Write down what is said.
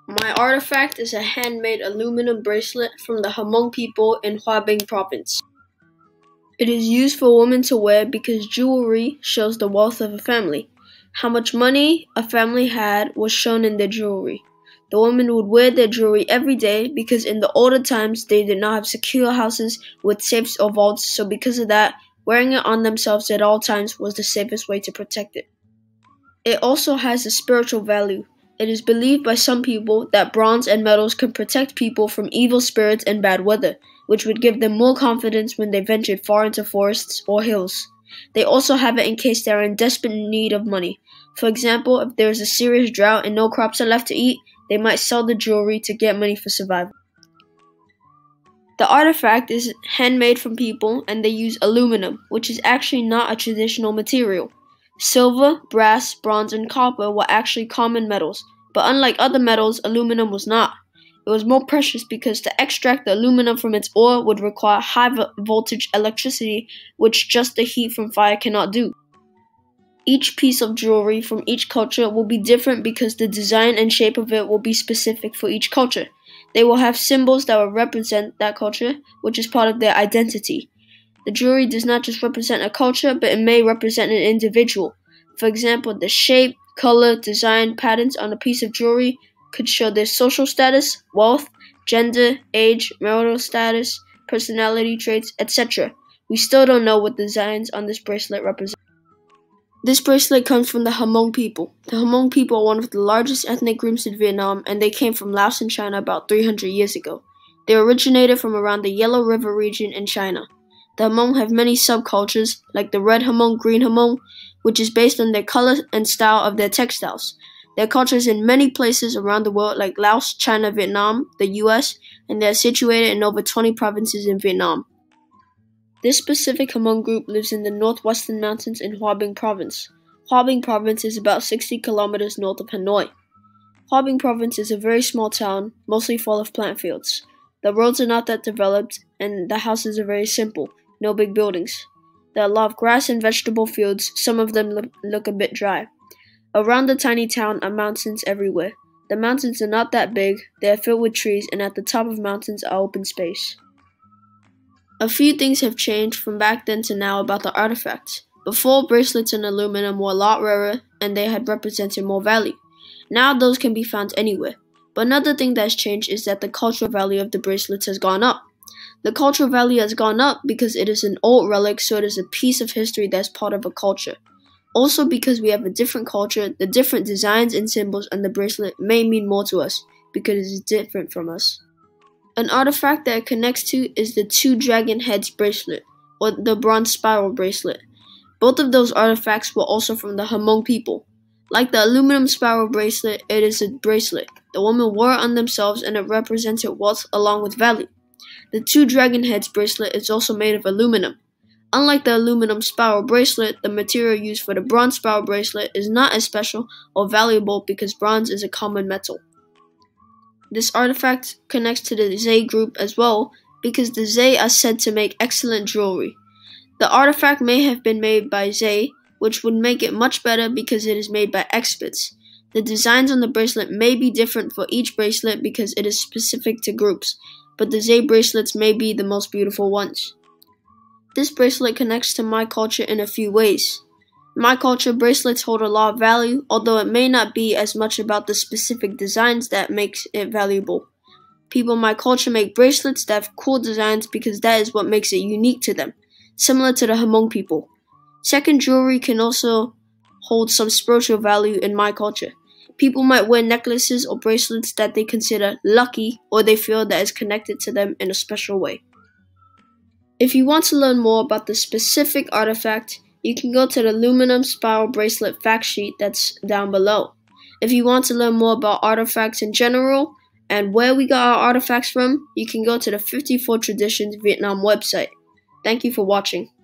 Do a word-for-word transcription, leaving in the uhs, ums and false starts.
My artifact is a handmade aluminum bracelet from the Hmong people in Hoa Binh province. It is used for women to wear because jewelry shows the wealth of a family. How much money a family had was shown in their jewelry. The women would wear their jewelry every day because in the older times they did not have secure houses with safes or vaults, so because of that, wearing it on themselves at all times was the safest way to protect it. It also has a spiritual value. It is believed by some people that bronze and metals can protect people from evil spirits and bad weather, which would give them more confidence when they ventured far into forests or hills. They also have it in case they are in desperate need of money. For example, if there is a serious drought and no crops are left to eat, they might sell the jewelry to get money for survival. The artifact is handmade from people and they use aluminum, which is actually not a traditional material. Silver, brass, bronze, and copper were actually common metals, but unlike other metals, aluminum was not. It was more precious because to extract the aluminum from its ore would require high voltage electricity, which just the heat from fire cannot do. Each piece of jewelry from each culture will be different because the design and shape of it will be specific for each culture. They will have symbols that will represent that culture, which is part of their identity. The jewelry does not just represent a culture, but it may represent an individual. For example, the shape, color, design, patterns on a piece of jewelry could show their social status, wealth, gender, age, marital status, personality traits, et cetera. We still don't know what designs on this bracelet represent. This bracelet comes from the Hmong people. The Hmong people are one of the largest ethnic groups in Vietnam, and they came from Laos and China about three hundred years ago. They originated from around the Yellow River region in China. The Hmong have many subcultures, like the red Hmong, green Hmong, which is based on their color and style of their textiles. There are cultures in many places around the world like Laos, China, Vietnam, the U S, and they are situated in over twenty provinces in Vietnam. This specific Hmong group lives in the northwestern mountains in Hoa Binh province. Hoa Binh province is about sixty kilometers north of Hanoi. Hoa Binh province is a very small town, mostly full of plant fields. The roads are not that developed, and the houses are very simple, no big buildings. There are a lot of grass and vegetable fields, some of them look, look a bit dry. Around the tiny town are mountains everywhere. The mountains are not that big, they are filled with trees, and at the top of mountains are open space. A few things have changed from back then to now about the artifacts. Before, bracelets in aluminum were a lot rarer, and they had represented more value. Now those can be found anywhere. But another thing that has changed is that the cultural value of the bracelets has gone up. The cultural value has gone up because it is an old relic, so it is a piece of history that's part of a culture. Also because we have a different culture, the different designs and symbols on the bracelet may mean more to us, because it is different from us. An artifact that it connects to is the two dragon heads bracelet, or the bronze spiral bracelet. Both of those artifacts were also from the Hmong people. Like the aluminum spiral bracelet, it is a bracelet. The women wore it on themselves and it represented wealth along with value. The two dragon heads bracelet is also made of aluminum. Unlike the aluminum spiral bracelet, the material used for the bronze spiral bracelet is not as special or valuable because bronze is a common metal. This artifact connects to the Zay group as well because the Zay are said to make excellent jewelry. The artifact may have been made by Zay, which would make it much better because it is made by experts. The designs on the bracelet may be different for each bracelet because it is specific to groups, but the Zay bracelets may be the most beautiful ones. This bracelet connects to my culture in a few ways. In my culture, bracelets hold a lot of value, although it may not be as much about the specific designs that makes it valuable. People in my culture make bracelets that have cool designs because that is what makes it unique to them, similar to the Hmong people. Second, jewelry can also hold some spiritual value in my culture. People might wear necklaces or bracelets that they consider lucky or they feel that is connected to them in a special way. If you want to learn more about the specific artifact, you can go to the aluminum spiral bracelet fact sheet that's down below. If you want to learn more about artifacts in general and where we got our artifacts from, you can go to the fifty-four Traditions Vietnam website. Thank you for watching.